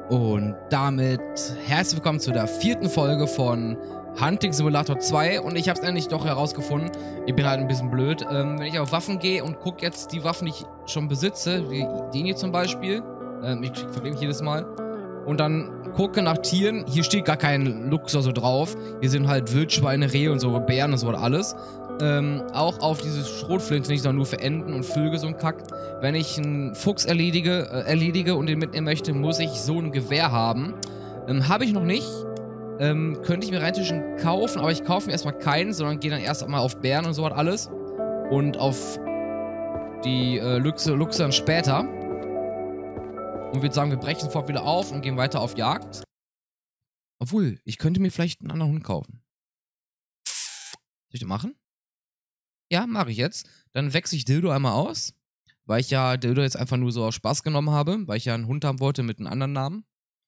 Und damit herzlich willkommen zu der 4. Folge von Hunting Simulator 2. Und ich habe es endlich doch herausgefunden. Ich bin halt ein bisschen blöd. Wenn ich auf Waffen gehe und gucke jetzt die Waffen, die ich schon besitze, wie den hier zum Beispiel. Ich verliere mich jedes Mal. Und dann gucke nach Tieren. Hier steht gar kein Luchs so drauf. Hier sind halt Wildschweine, Rehe und so, Bären und so alles. Auch auf diese Schrotflinte nicht, sondern nur für Enten und Vögel so ein Kack. Wenn ich einen Fuchs erledige und den mitnehmen möchte, muss ich so ein Gewehr haben. Habe ich noch nicht. Könnte ich mir rein theoretisch kaufen, aber ich kaufe mir erstmal keinen, sondern gehe dann erst einmal auf Bären und so was alles. Und auf die Luchse dann später. Und würde sagen, wir brechen sofort wieder auf und gehen weiter auf Jagd. Obwohl, ich könnte mir vielleicht einen anderen Hund kaufen. Soll ich das machen? Ja, mache ich jetzt. Dann wechsle ich Dildo einmal aus, weil ich ja Dildo jetzt einfach nur so aus Spaß genommen habe, weil ich ja einen Hund haben wollte mit einem anderen Namen.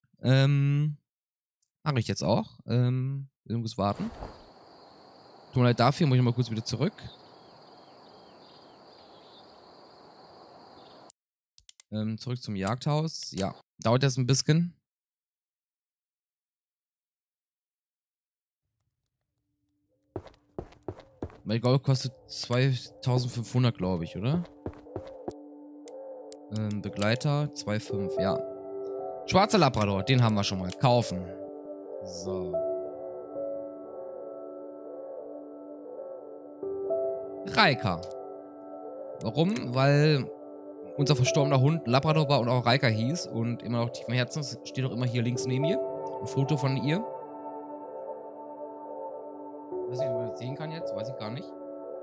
Mache ich jetzt auch. Ich muss warten. Tut mir leid dafür, muss ich mal kurz wieder zurück. Zurück zum Jagdhaus. Ja, dauert jetzt ein bisschen. Mein Gold kostet 2500, glaube ich, oder? Begleiter 2,5, ja. Schwarzer Labrador, den haben wir schon mal. Kaufen. So. Raika. Warum? Weil unser verstorbener Hund Labrador war und auch Raika hieß und immer noch tief im Herzen. Das steht auch immer hier links neben mir. Ein Foto von ihr. Ich weiß nicht, ob man das sehen kann jetzt. Weiß ich gar nicht.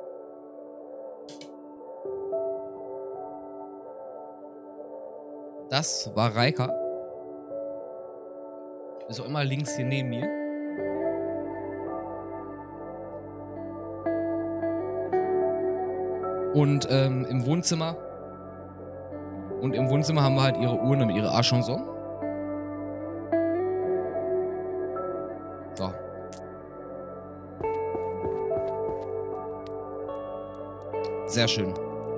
Das war Raika. Ist auch immer links hier neben mir. Und im Wohnzimmer. Und im Wohnzimmer haben wir halt ihre Urne mit ihrer Arschchanson. So. Sehr schön.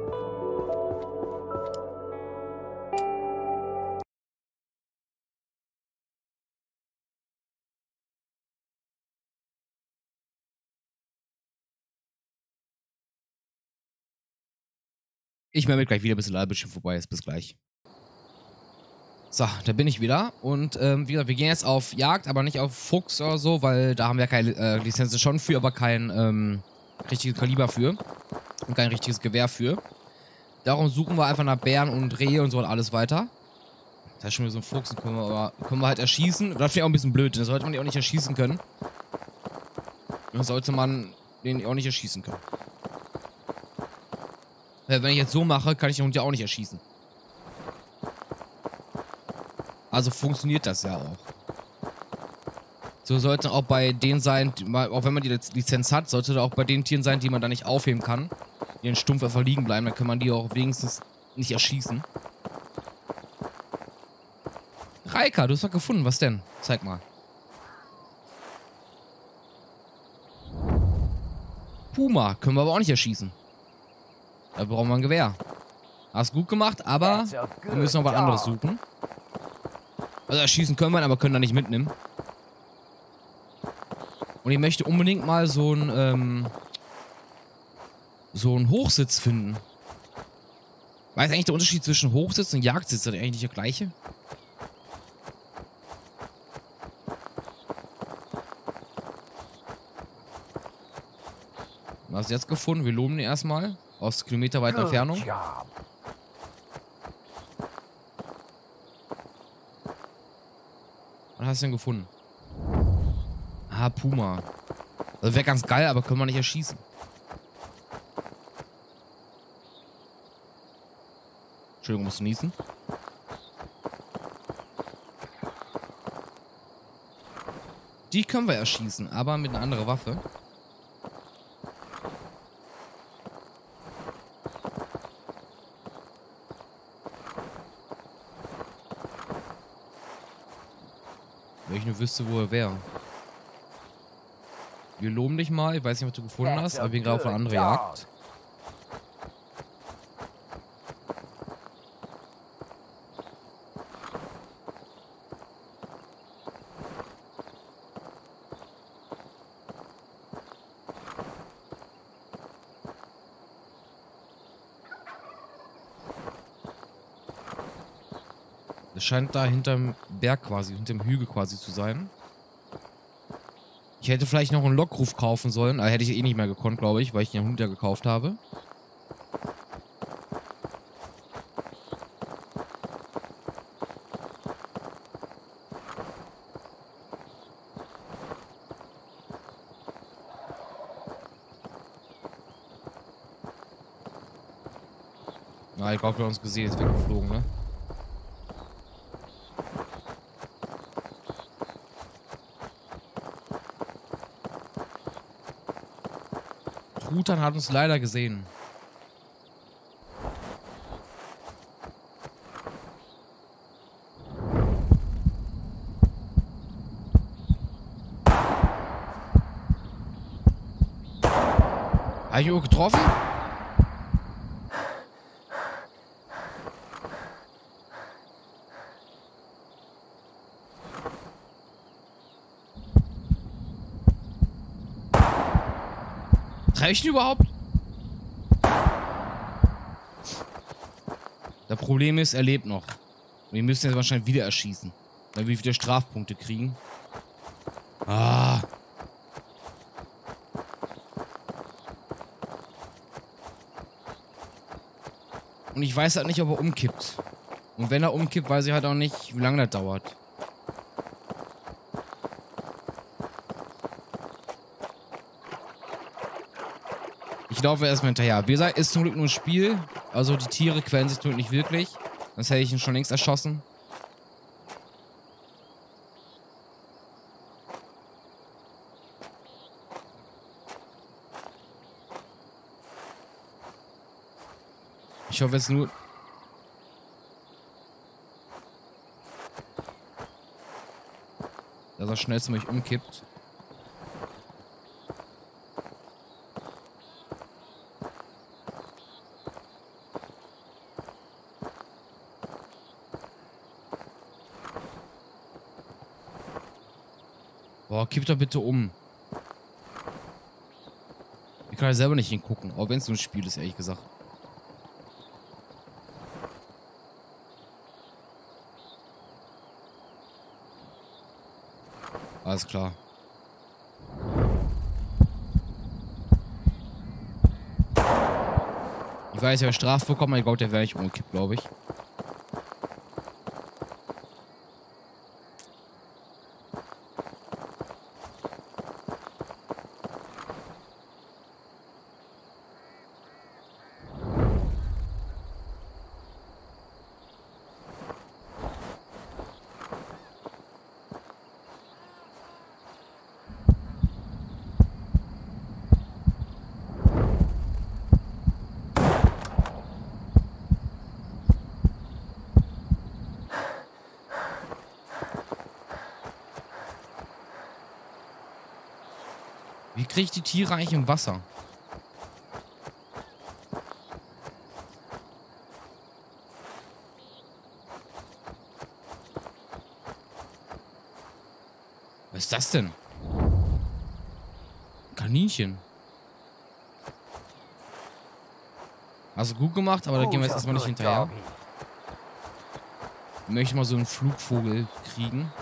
Ich melde mich gleich wieder, bis der Ladebildschirm vorbei ist. Bis gleich. So, da bin ich wieder. Und wie gesagt, wir gehen jetzt auf Jagd, aber nicht auf Fuchs oder so, weil da haben wir keine Lizenzen schon für, aber kein richtiges Kaliber für. Und kein richtiges Gewehr für. Darum suchen wir einfach nach Bären und Rehe und so und alles weiter. Da ist schon wieder so ein Fuchs, den können wir halt erschießen. Das finde ich auch ein bisschen blöd, da sollte man die auch nicht erschießen können. Dann sollte man den auch nicht erschießen können. Wenn ich jetzt so mache, kann ich den Hund ja auch nicht erschießen. Also funktioniert das ja auch. So sollte auch bei denen sein, auch wenn man die Lizenz hat, sollte da auch bei den Tieren sein, die man da nicht aufheben kann. Die in stumpf einfach liegen bleiben, dann kann man die auch wenigstens nicht erschießen. Raika, du hast was gefunden, was denn? Zeig mal. Puma, können wir aber auch nicht erschießen. Da brauchen wir ein Gewehr. Hast gut gemacht, aber wir müssen noch was anderes suchen. Also erschießen können wir, aber können da nicht mitnehmen. Und ich möchte unbedingt mal so einen Hochsitz finden. Weiß eigentlich der Unterschied zwischen Hochsitz und Jagdsitz? Ist das eigentlich nicht der gleiche? Was hast du jetzt gefunden? Wir loben den erstmal. Aus kilometerweiter Entfernung. Was hast du denn gefunden? Ah, Puma. Also wäre ganz geil, aber können wir nicht erschießen. Entschuldigung, musst du niesen? Die können wir erschießen, aber mit einer anderen Waffe. Wenn ich nur wüsste, wo er wäre. Wir loben dich mal. Ich weiß nicht, was du gefunden hast, aber wir gehen gerade auf eine andere Jagd. Es scheint da hinterm Berg quasi, hinterm Hügel quasi zu sein. Ich hätte vielleicht noch einen Lockruf kaufen sollen, aber hätte ich eh nicht mehr gekonnt, glaube ich, weil ich den Hund ja gekauft habe. Ja, ich glaube, wir haben uns gesehen, ist weggeflogen, ne? Truthahn hat uns leider gesehen. Habe ich ihn auch getroffen? Treffe ich ihn überhaupt? Das Problem ist, er lebt noch. Und wir müssen jetzt wahrscheinlich wieder erschießen. Weil wir wieder Strafpunkte kriegen. Ah. Und ich weiß halt nicht, ob er umkippt. Und wenn er umkippt, weiß ich halt auch nicht, wie lange das dauert. Ich laufe erstmal hinterher. Wie gesagt, ist zum Glück nur ein Spiel. Also die Tiere quälen sich zum Glück nicht wirklich. Sonst hätte ich ihn schon längst erschossen. Ich hoffe jetzt nur... dass er schnellstmöglich umkippt. Boah, kipp doch bitte um. Ich kann ja selber nicht hingucken, auch wenn es so ein Spiel ist, ehrlich gesagt. Alles klar. Ich weiß, ich habe Strafe bekommen, aber ich glaube, der wäre nicht umgekippt, glaube ich. Wie kriege ich die Tiere eigentlich im Wasser? Was ist das denn? Kaninchen. Hast du gut gemacht, aber da gehen wir jetzt erstmal nicht hinterher. Ich möchte mal so einen Flugvogel kriegen.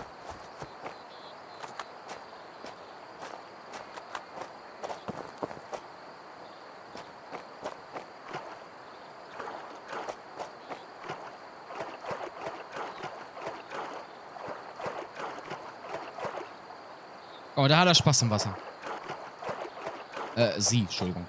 Oh, da hat er Spaß im Wasser. Sie, Entschuldigung.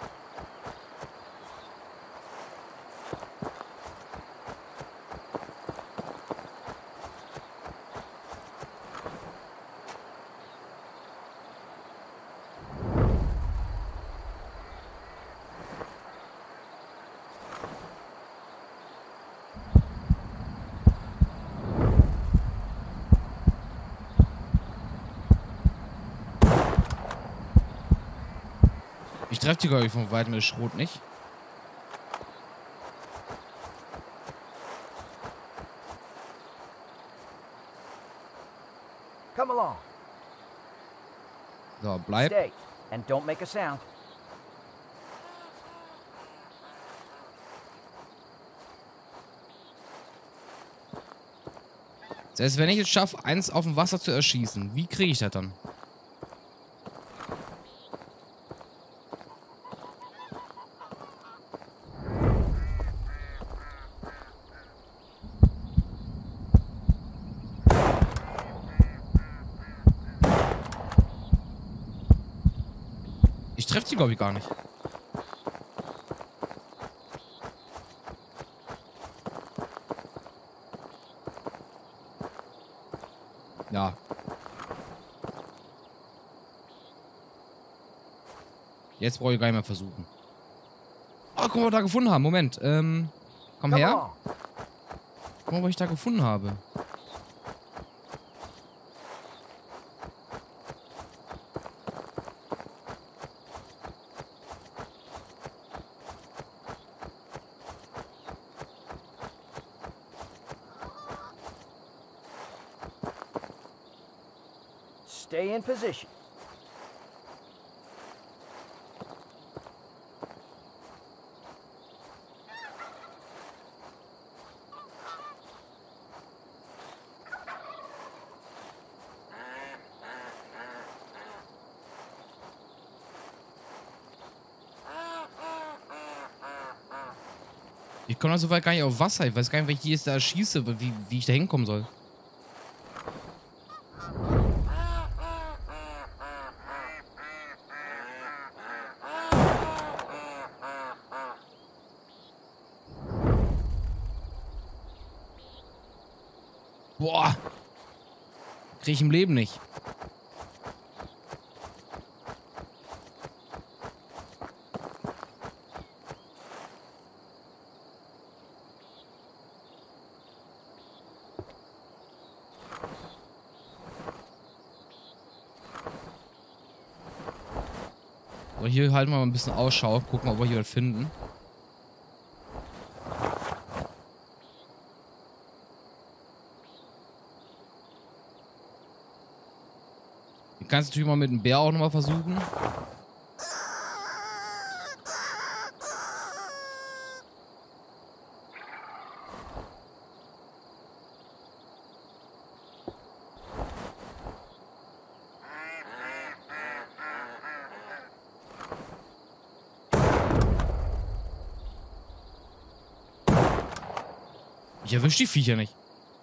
Ich treffe die, glaube ich, von weitem mit Schrot nicht. Come along. So, bleib. Stay and don't make a sound. Das heißt, wenn ich es schaffe, eins auf dem Wasser zu erschießen, wie kriege ich das dann? Ich treffe die, glaube ich, gar nicht. Ja. Jetzt brauche ich gar nicht mehr versuchen. Oh, guck mal, was wir da gefunden haben. Moment. Komm Come her. along. Guck mal, was ich da gefunden habe. Stay in position. Ich komme da so weit gar nicht auf Wasser. Ich weiß gar nicht, wenn ich jetzt da erschieße, wie ich da hinkommen soll. Boah. Krieg ich im Leben nicht. So, hier halten wir mal ein bisschen Ausschau. Gucken, ob wir hier was finden. Du kannst natürlich mal mit dem Bär auch nochmal versuchen. Ich erwische die Viecher nicht.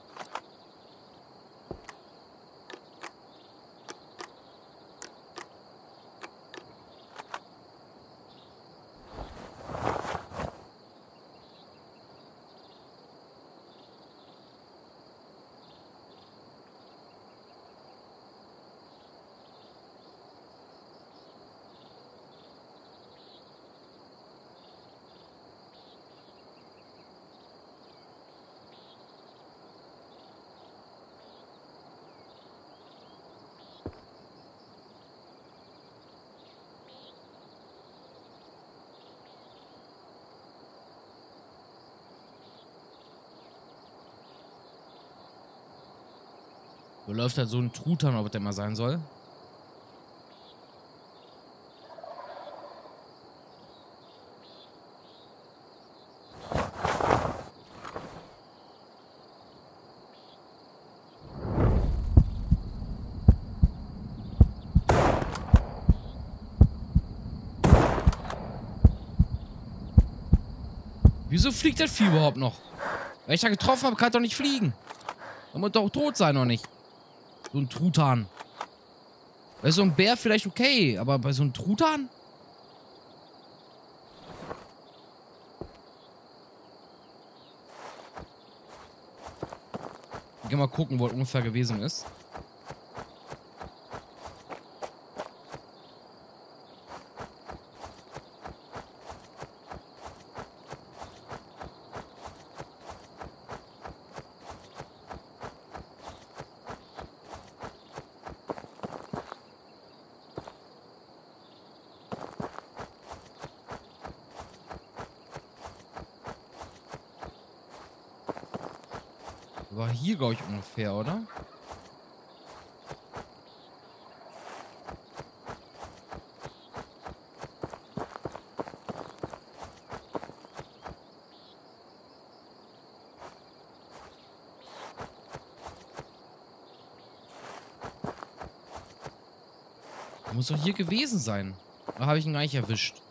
Wo läuft halt so ein Truthahn, ob der mal sein soll? Wieso fliegt das Vieh überhaupt noch? Weil ich da getroffen habe, kann doch nicht fliegen. Da muss doch tot sein, noch nicht. So ein Truthahn. Bei so einem Bär vielleicht okay, aber bei so einem Truthahn? Ich geh mal gucken, wo er ungefähr gewesen ist. War hier, glaube ich, ungefähr, oder? Muss doch hier gewesen sein. Oder habe ich ihn gar nicht erwischt?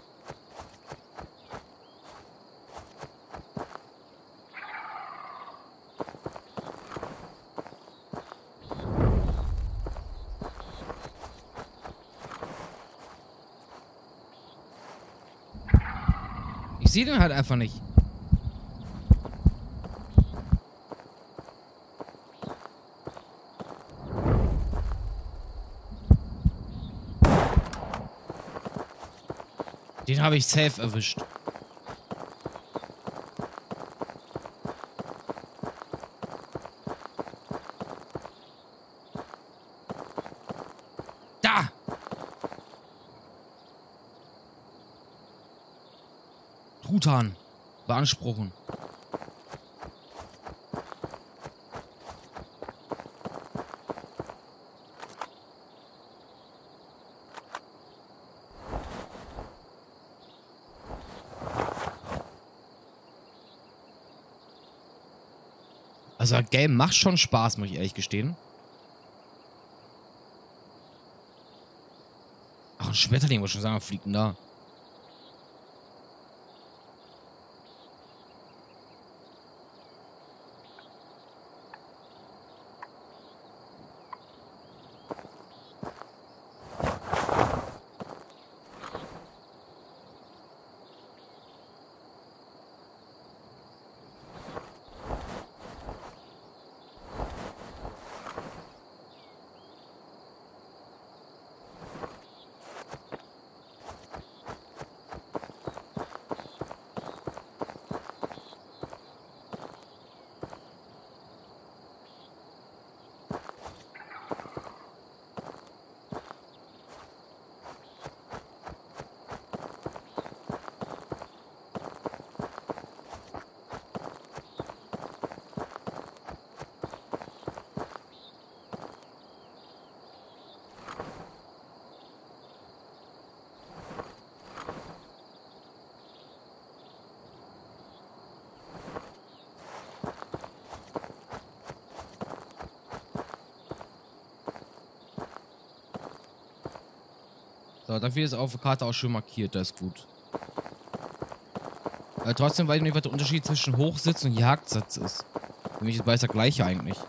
Ich sehe den halt einfach nicht. Den habe ich safe erwischt. Da! Truthahn. Beanspruchen. Also, das Game macht schon Spaß, muss ich ehrlich gestehen. Ach, ein Schmetterling, wollte ich schon sagen, fliegt denn da? So, dafür ist auf der Karte auch schon markiert, das ist gut. Trotzdem weiß ich nicht, was der Unterschied zwischen Hochsitz und Jagdsitz ist. Für mich ist beides der gleiche eigentlich.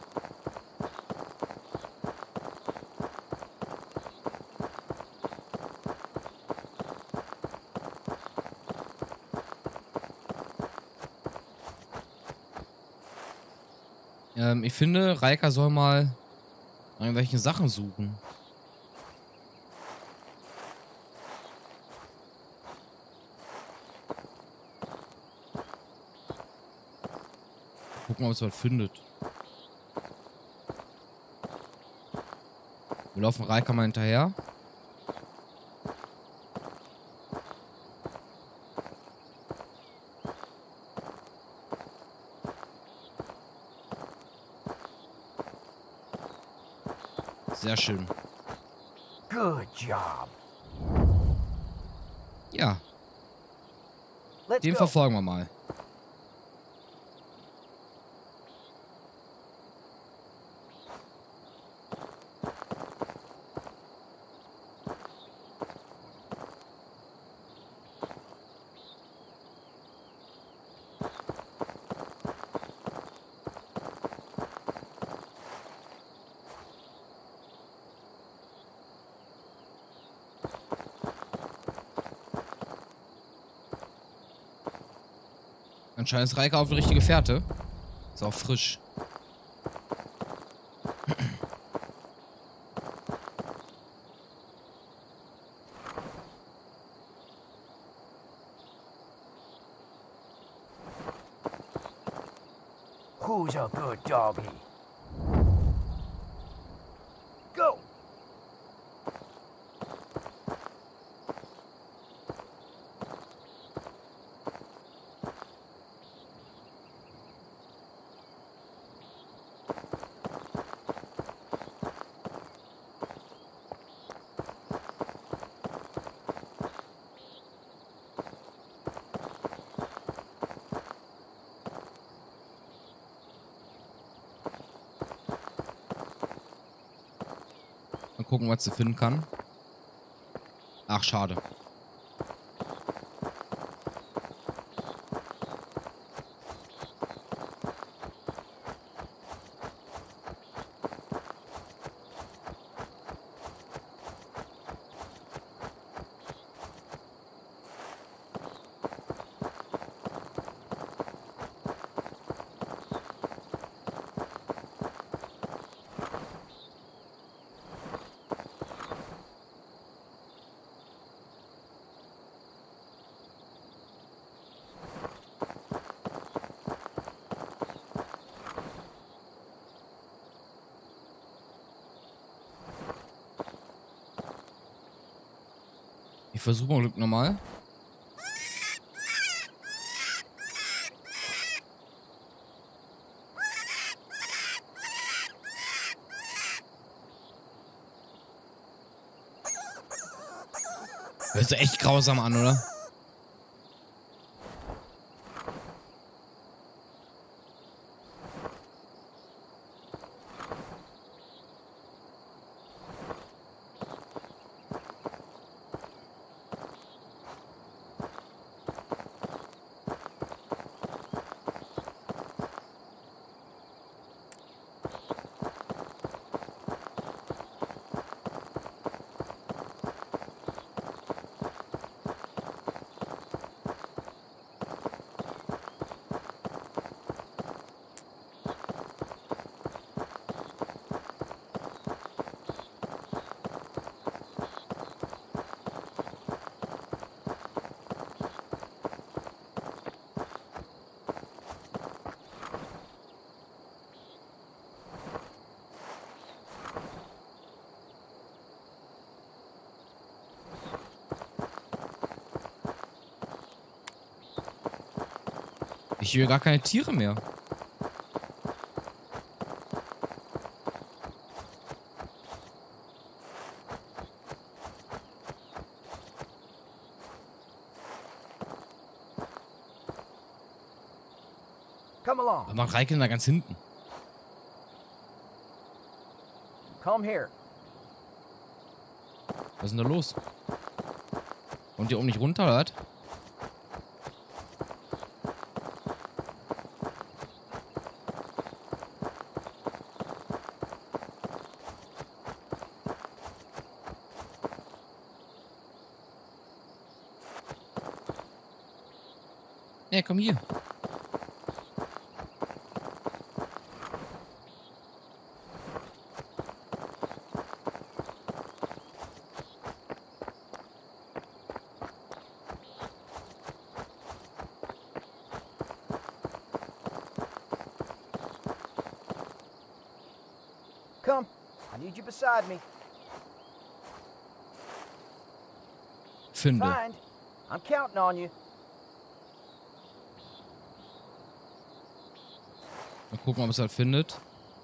Ich finde, Reika soll mal nach irgendwelchen Sachen suchen. Gucken, ob es was findet. Wir laufen Reika mal hinterher. Sehr schön. Good job. Ja, Let's den go. verfolgen wir mal. Anscheinend ist Reika auf die richtige Fährte. Ist auch frisch. Who's a good doggy? Go. Mal gucken, was sie finden kann. Ach, schade. Ich versuche mal Glück nochmal. Hört sich echt grausam an, oder? Ich höre gar keine Tiere mehr. Come along. Was macht Reiken da ganz hinten? Come here. Was ist denn da los? Kommt ihr oben nicht runter, oder? Ja, komm hier. Come. I need you beside me. Finde. Find. I'm counting on you. Mal gucken, ob es halt findet.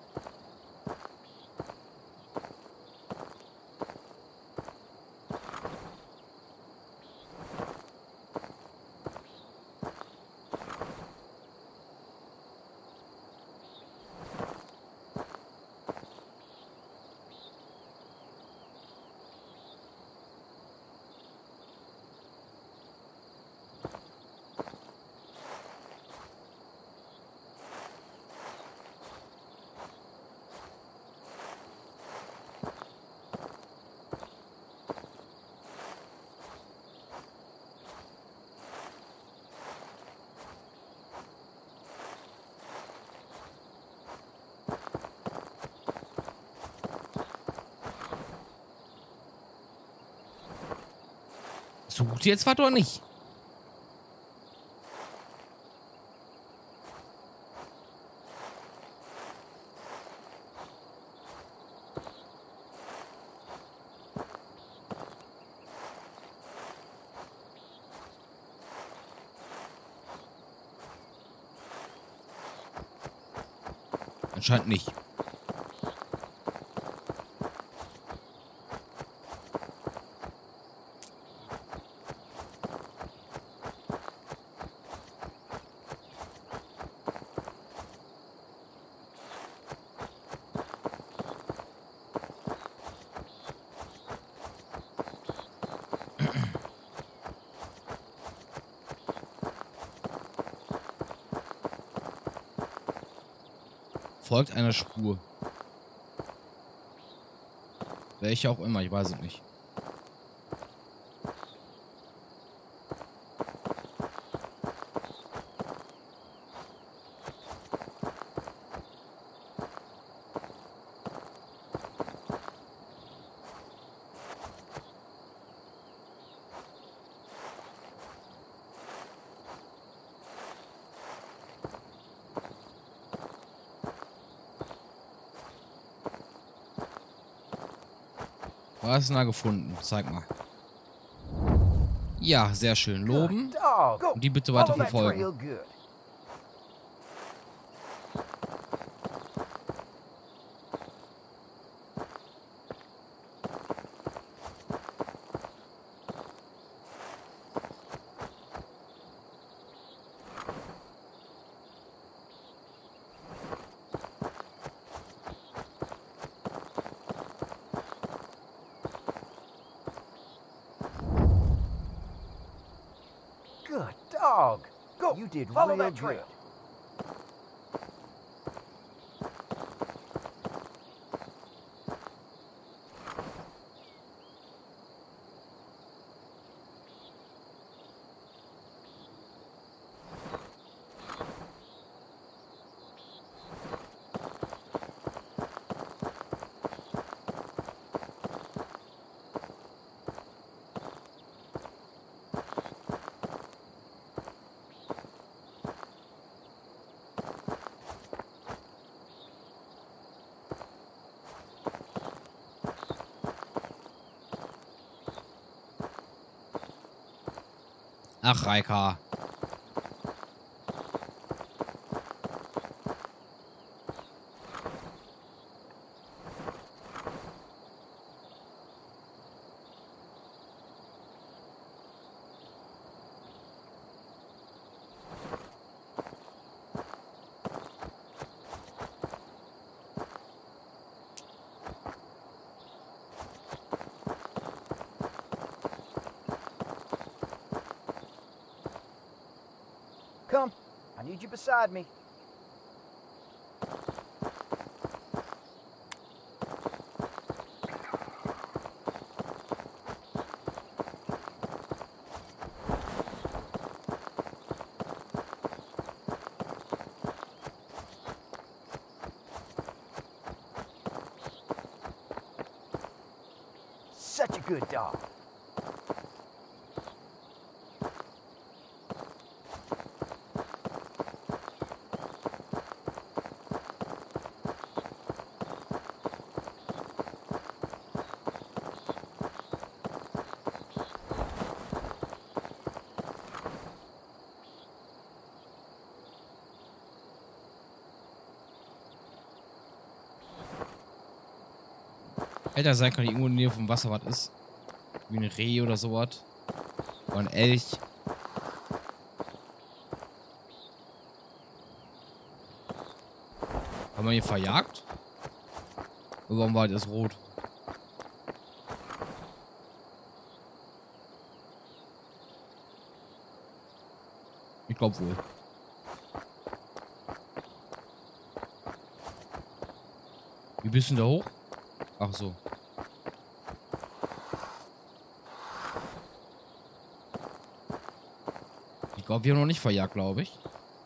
Sucht jetzt was oder nicht? Anscheinend nicht. Folgt einer Spur. Welche auch immer, ich weiß es nicht. Was ist da gefunden? Zeig mal. Ja, sehr schön. Loben. Good dog. Go. Und die bitte weiter Follow that verfolgen. trail good. Good dog. Go. You did Follow real that good. trail. Ach, Raika. Come. I need you beside me. Such a good dog. Hätte ja sein können, irgendwo in der Nähe vom Wasser was ist. Wie ein Reh oder sowas. Oder ein Elch. Haben wir ihn verjagt? Oder warum war das rot? Ich glaube wohl. Wie bist du denn da hoch? Ach so. Ich glaube, wir haben noch nicht verjagt, glaube ich.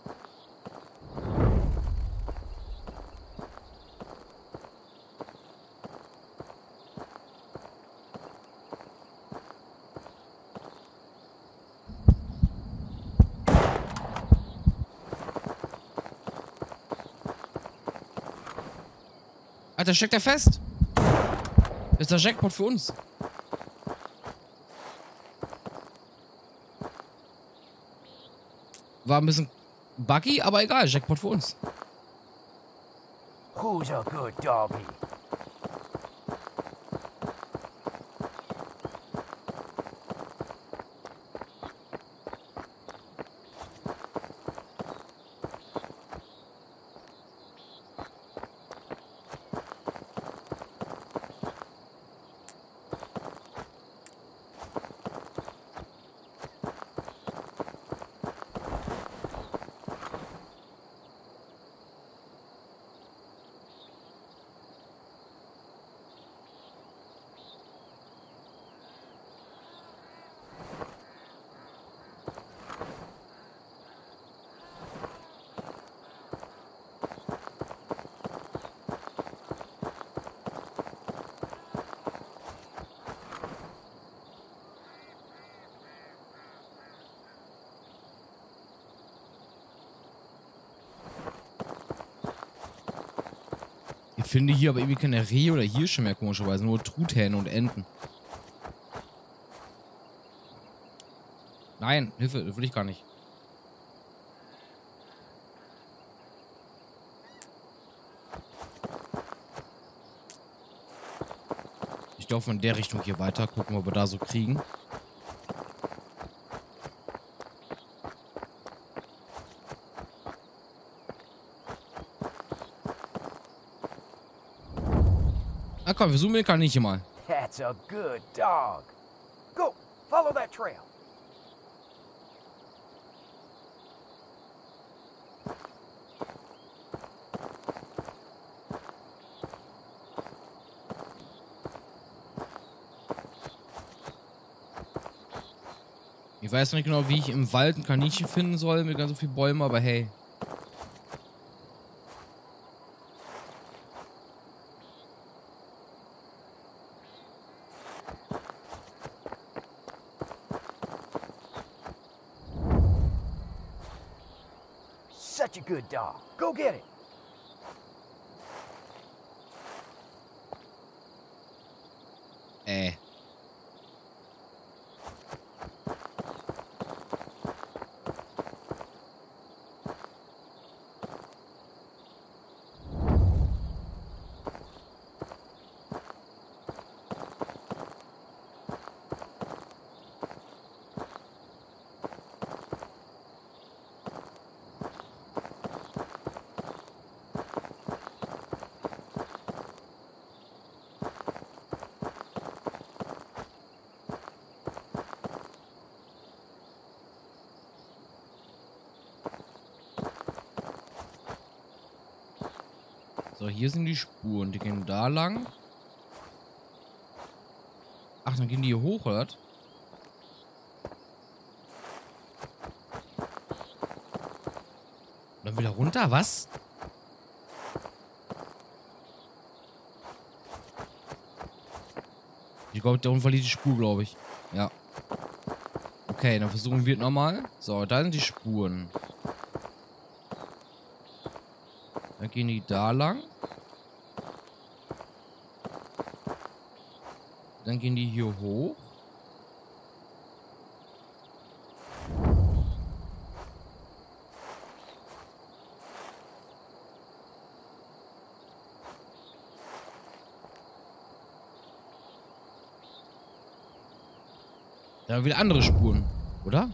Alter, steckt er fest? Das ist der Jackpot für uns. War ein bisschen buggy, aber egal. Jackpot für uns. Who's a good doggy? finde hier aber irgendwie keine Rehe oder Hirsche mehr, komischerweise. Nur Truthähne und Enten. Nein, Hilfe, das will ich gar nicht. Ich laufe in der Richtung hier weiter. Gucken, ob wir da so kriegen. Na komm, wir zoomen den Kaninchen mal. That's a good dog. Go, follow that trail. Ich weiß noch nicht genau, wie ich im Wald ein Kaninchen finden soll mit ganz so vielen Bäumen, aber hey. Such a good dog. Go get it. Äh. So, hier sind die Spuren. Die gehen da lang. Ach, dann gehen die hier hoch, oder? Dann wieder runter, was? Ich glaube, da unten verliert die Spur, glaube ich. Ja. Okay, dann versuchen wir es nochmal. So, da sind die Spuren. Dann gehen die da lang. Dann gehen die hier hoch. Da haben wir wieder andere Spuren, oder?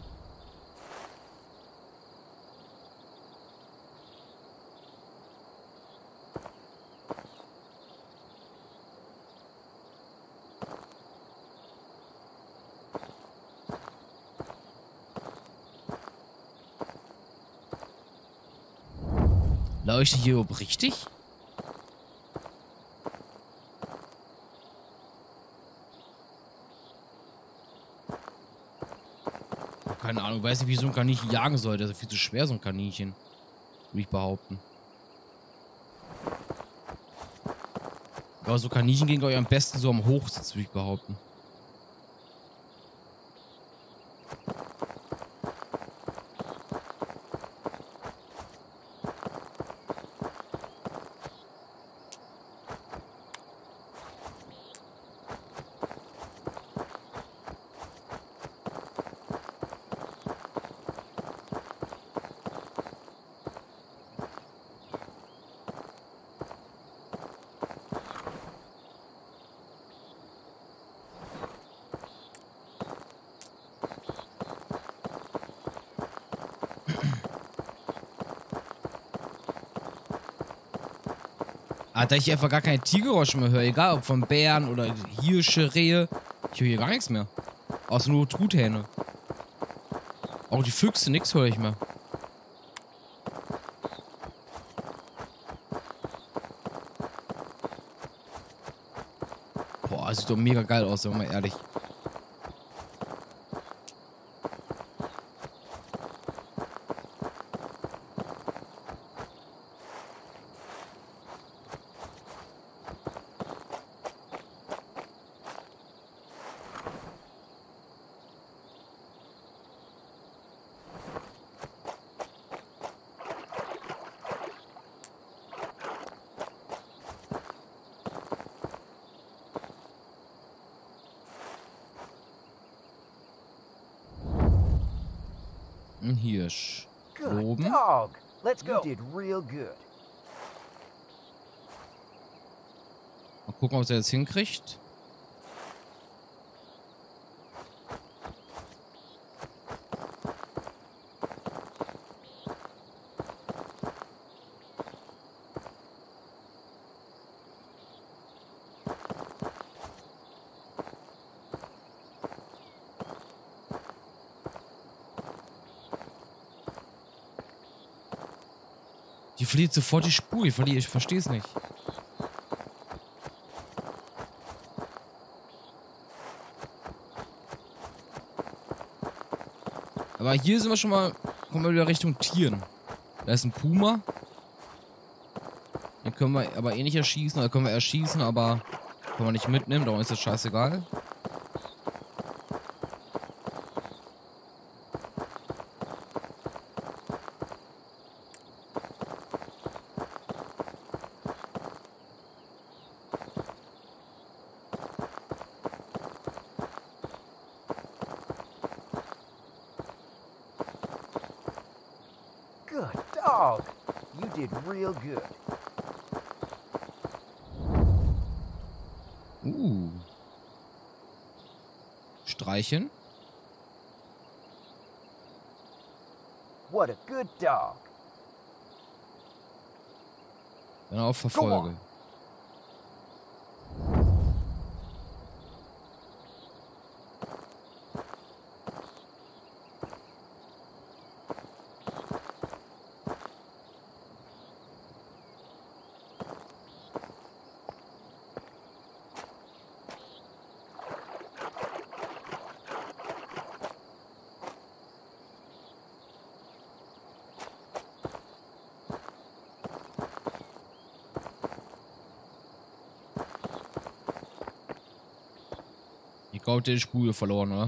Leuchtet hier überhaupt richtig? Keine Ahnung, ich weiß nicht, wie so ein Kaninchen jagen soll. Das ist viel zu schwer, so ein Kaninchen. Würde ich behaupten. Aber so Kaninchen gehen, glaube ich, am besten so am Hochsitz, würde ich behaupten. Da ich einfach gar keine Tiergeräusche mehr höre, egal ob von Bären oder Hirsche, Rehe. Ich höre hier gar nichts mehr. Außer nur Truthähne. Auch die Füchse, nichts höre ich mehr. Boah, sieht doch mega geil aus, wenn man ehrlich. Ein Hirsch. Good Loben. dog. Let's You go. did real good. Mal gucken, ob er jetzt hinkriegt. Die verliert sofort die Spur. Ich verstehe es nicht. Aber hier sind wir schon mal, kommen wir wieder Richtung Tieren. Da ist ein Puma. Den können wir aber eh nicht erschießen. Oder können wir erschießen, aber können wir nicht mitnehmen. Darum ist das scheißegal. Good dog. You did real good. Streichen. What a good dog. Dann auf Verfolge. Ich glaube, der die Spur verloren, oder?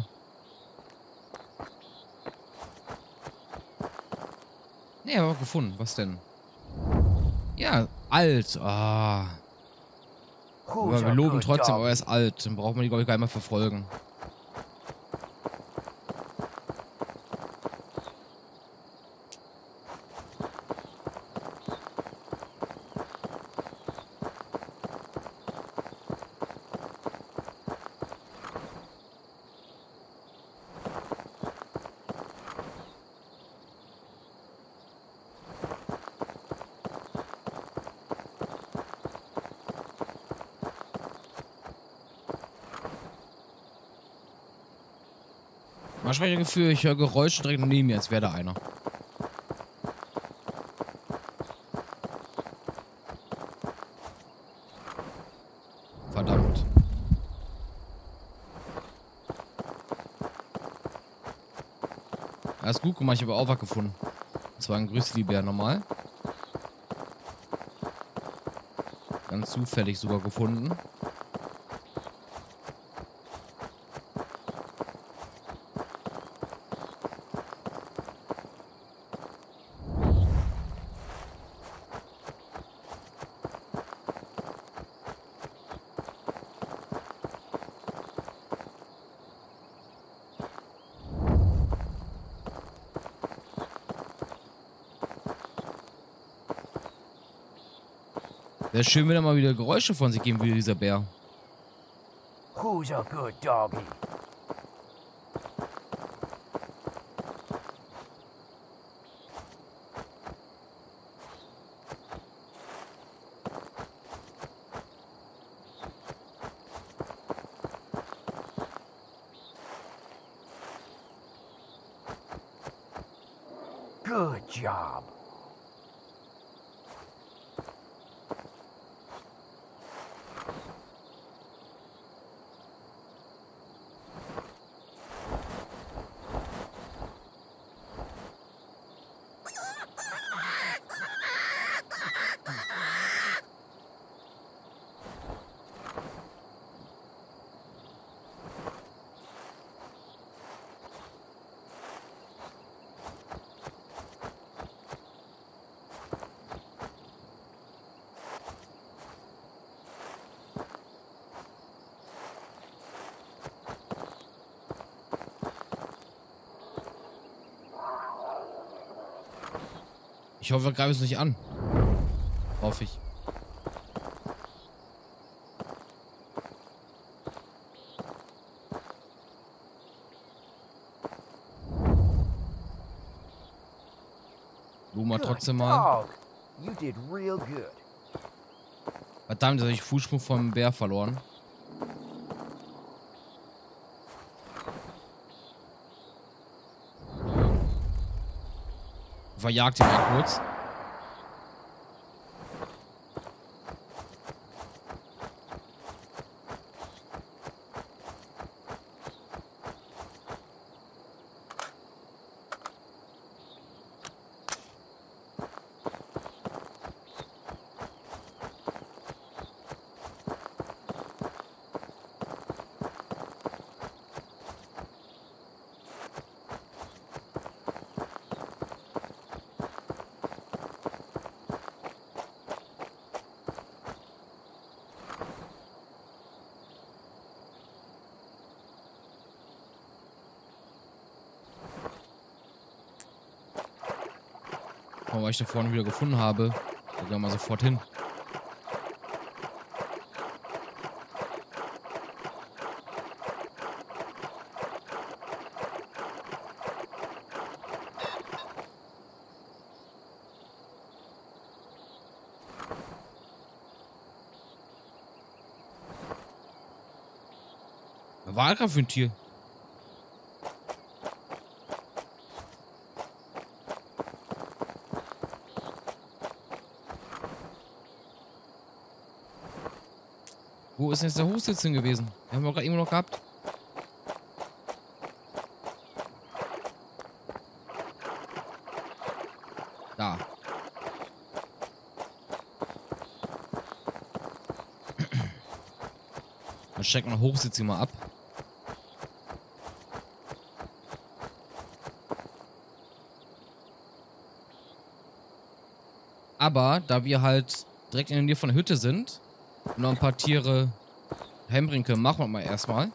Ne, aber gefunden. Was denn? Ja, alt. Ah. Who's Aber wir a loben good trotzdem, dog? aber er ist alt. Dann braucht man die, glaube ich, gar nicht mehr verfolgen. Manchmal habe ich das Gefühl, ich höre Geräusche direkt neben mir, als wäre da einer. Verdammt. Alles gut gemacht, ich habe auch was gefunden. Und zwar ein Grizzlybär normal. Ganz zufällig sogar gefunden. Wäre schön, wenn er mal wieder Geräusche von sich geben würde, dieser Bär. Who's a good doggy? Good job. Ich hoffe, wir greifen es nicht an. Hoffe ich. Luma trotzdem mal. Dog. You did real good. Verdammt, jetzt habe ich Fußspuren vom Bär verloren. Verjagt ihn mal kurz. Oh, weil ich da vorne wieder gefunden habe. Da gehen wir mal sofort hin. Was war das gerade für ein Tier? Wo ist denn jetzt der Hochsitz hin gewesen? Den haben wir gerade immer noch gehabt. Da. Dann checken wir Hochsitz hier mal ab. Aber da wir halt direkt in der Nähe von der Hütte sind und noch ein paar Tiere heimbringen können, machen wir mal erstmal.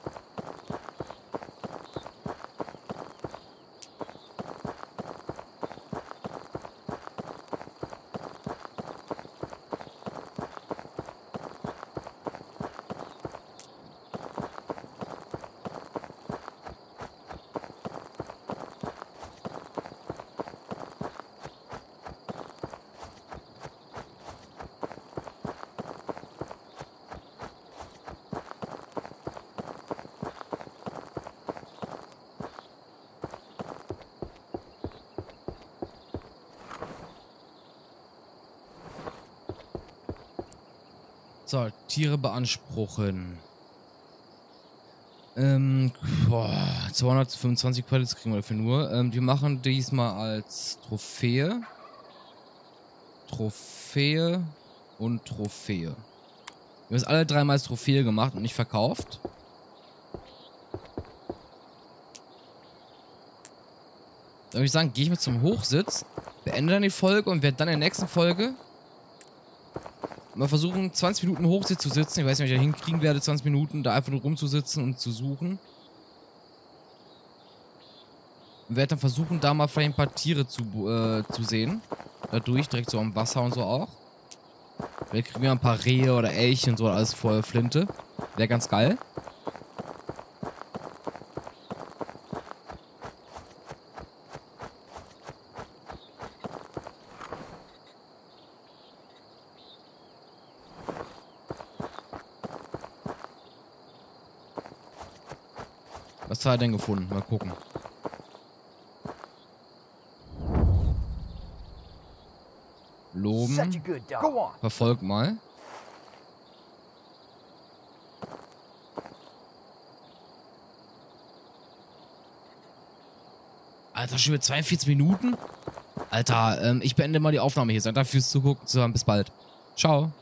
So, Tiere beanspruchen. 225 Credits kriegen wir dafür nur. Wir machen diesmal als Trophäe. Trophäe und Trophäe. Wir haben es alle dreimal als Trophäe gemacht und nicht verkauft. Dann würde ich sagen, gehe ich mal zum Hochsitz, beende dann die Folge und werde dann in der nächsten Folge mal versuchen, 20 Minuten Hochsitz zu sitzen. Ich weiß nicht, ob ich da hinkriegen werde, 20 Minuten da einfach nur rumzusitzen und zu suchen. Und werde dann versuchen, da mal vielleicht ein paar Tiere zu sehen. Dadurch, direkt so am Wasser und so auch. Vielleicht kriegen wir ein paar Rehe oder Elche und so, alles voll Flinte. Wäre ganz geil. Was hat er denn gefunden? Mal gucken. Loben. Such a good dog. Go on. Verfolg mal. Alter, schon wieder 42 Minuten? Alter, ich beende mal die Aufnahme hier. Danke fürs Zugucken. Bis bald. Ciao.